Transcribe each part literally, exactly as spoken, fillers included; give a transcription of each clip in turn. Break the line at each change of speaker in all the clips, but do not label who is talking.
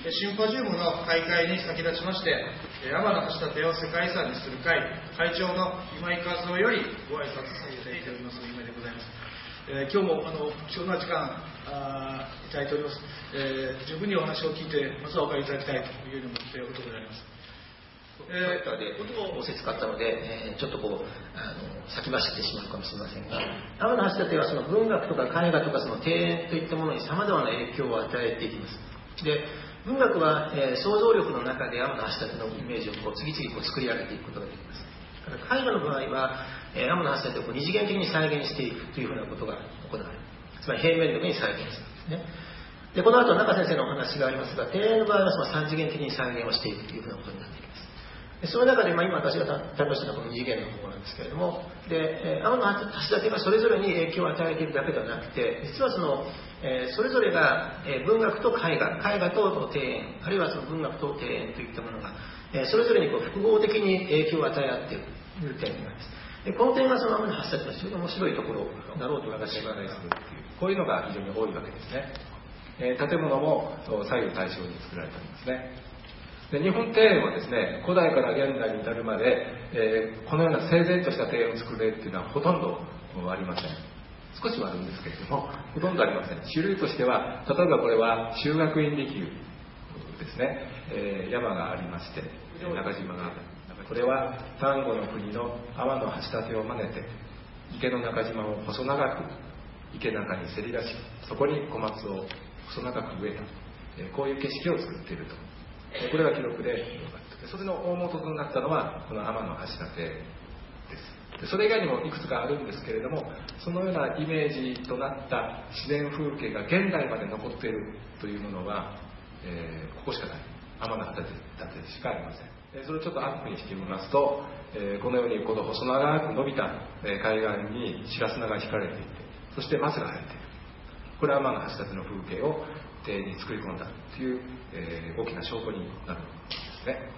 シンポジウムの開会に先立ちまして、天橋立を世界遺産にする会会長の今井和夫よりご挨拶させていただきます夢でございます。えー、今日もあの貴重な時間あいただいております。えー、十分にお話を聞いてまずはお帰りいただきたいというふうに思っておるところであります。
えー、でおせつかったので、えー、ちょっとこうあの先走ってしまうかもしれませんが、天橋立はその文学とか絵画とかその庭園といったものにさまざまな影響を与えていきます。で文学は、えー、想像力の中で天橋立のイメージをこう次々こう作り上げていくことができます。絵画の場合は、えー、天橋立をこう二次元的に再現していくというふうなことが行われる。つまり平面的に再現するんですね。でこの後中先生のお話がありますが、庭園の場合はその三次元的に再現をしていくというふうなことになっていきます。でその中で、まあ、今私が担当しているのはこの二次元の方なんですけれども、で、えー、天橋立がそれぞれに影響を与えているだけではなくて、実はその、えー、それぞれが、えー、文学と絵画、絵画と庭園、あるいはその文学と庭園といったものが、えー、それぞれにこう複合的に影響を与え合っているという点なんです。でこの点がその天橋立の非常に面白いところだろうと私は考えます。
こういうのが非常に多いわけですね。えー、建物も左右対称に作られておりますね。で日本庭園はですね、古代から現代に至るまで、えー、このような整然とした庭園を作れるというのはほとんどありません。少しはあるんですけれども、ほとんどありません。種類としては、例えばこれは修学院離宮ですね、えー、山がありまして、中島がある。これは丹後の国の天橋立を真似て、池の中島を細長く池中にせり出し、そこに小松を細長く植えた、えー、こういう景色を作っていると。これが記録で、それの大元となったのはこの天橋立です。それ以外にもいくつかあるんですけれども、そのようなイメージとなった自然風景が現代まで残っているというものは、えー、ここしかない。天橋立しかありません。それをちょっとアップにしてみますと、えー、このようにこの細長く伸びた海岸に白砂が引かれていて、そして松が生えている。これは天橋立の風景を庭園に作り込んだという、えー、大きな証拠になるんですね。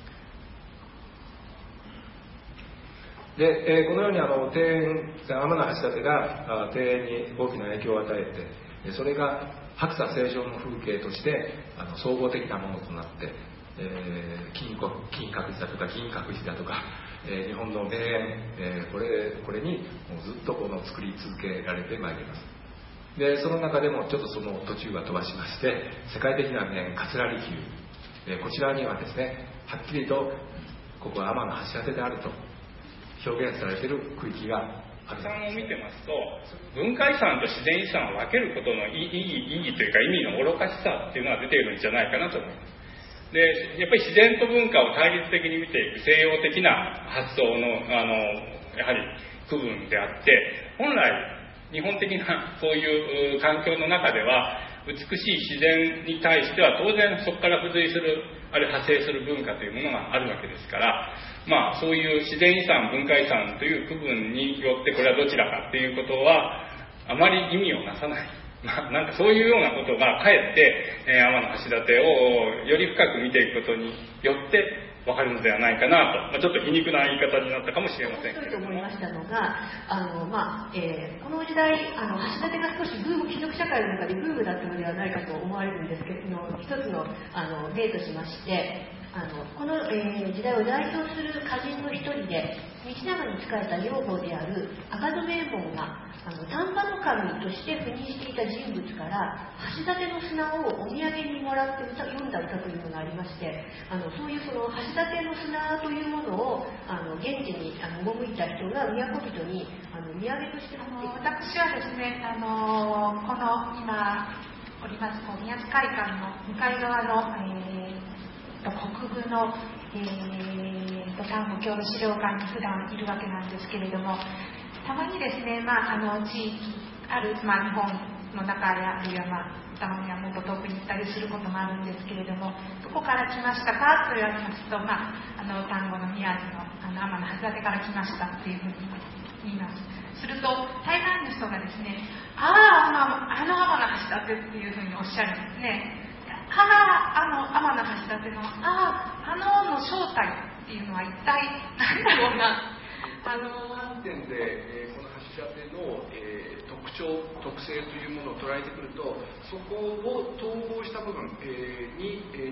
で、えー、このようにあの庭園、天橋立が庭園に大きな影響を与えて、それが白砂清浄の風景としてあの総合的なものとなって、えー、金国金閣寺だとか銀閣寺だとか、えー、日本の名園、えー、これこれにもうずっとこの作り続けられてまいります。でその中でもちょっとその途中は飛ばしまして、世界的な名園桂離宮、えー、こちらにはですね、はっきりとここは天橋立であると表現されている区域がある。
遺産を見てますと、文化遺産と自然遺産を分けることの意義、意義というか意味の愚かしさっていうのが出ているんじゃないかなと思います。でやっぱり自然と文化を対立的に見ていく西洋的な発想の、あのやはり区分であって、本来日本的なそういう環境の中では美しい自然に対しては当然そこから付随するあるいは派生する文化というものがあるわけですから、まあそういう自然遺産文化遺産という区分によってこれはどちらかということはあまり意味をなさない。まあ、なんかそういうようなことがかえって、えー、天橋立をより深く見ていくことによって分かるのではないかなと、まあ、ちょっと皮肉な言い方になったかもしれませんけれども。
面白いと思いましたのが、あの、まあえー、この時代あの橋立が少しブーム、貴族社会の中でブームだったのではないかと思われるんですけど、一つのあの例としまして、あのこの、えー、時代を代表する歌人の一人で道長に仕えた女房である赤戸名門があの丹波の神として赴任していた人物から橋立の砂をお土産にもらって歌読んだ歌というのがありまして、あのそういうその橋立の砂というものをあの現地にあの赴いた人が都人にあの土産として持っていく。
私はですね、あのこの今おりますこう宮津会館の向かい側の、えー国分の、えー、丹後郷土資料館に普段いるわけなんですけれども、たまにですね、まあ、あの地域ある、まあ、日本の中やあるいは、まあ、たまにはもっと遠くに行ったりすることもあるんですけれども、どこから来ましたかと言われますと、まあ、あの丹後の宮津のあの天橋立から来ましたというふうに言います。すると大半の人がですね、ああ、あの天橋立っていうふうにおっしゃるんですね。ああ、あの天橋立のああ、あのの正体っていうのは一体何だろうな。
あの点で、えー、この橋立の、えー、特徴特性というものを捉えてくると、そこを統合した部分、えー、に、え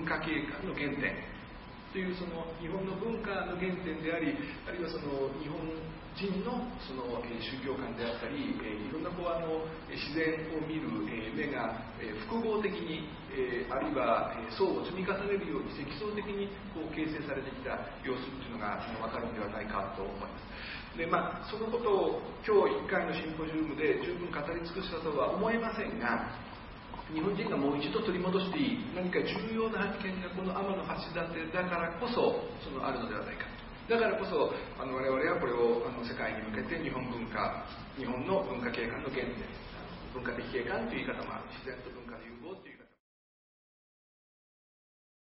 化景観の原点というその日本の文化の原点であり、あるいはその日本人のその宗教観であったり、いろんなこうあの自然を見る目が複合的に、あるいは層を積み重ねるように積層的にこう形成されてきた様子っていうのが分かるのではないかと思います。でまあ、そのことを今日いっかいのシンポジウムで十分語り尽くしたとは思えませんが、日本人がもう一度取り戻していい何か重要な発見がこの天橋立だからこそそのあるのではないかと。だからこそあの我々はこれをあの世界に向けて日本文化日本の文化景観の原点、文化的景観という言い方もある、自然と文化の融合という言い方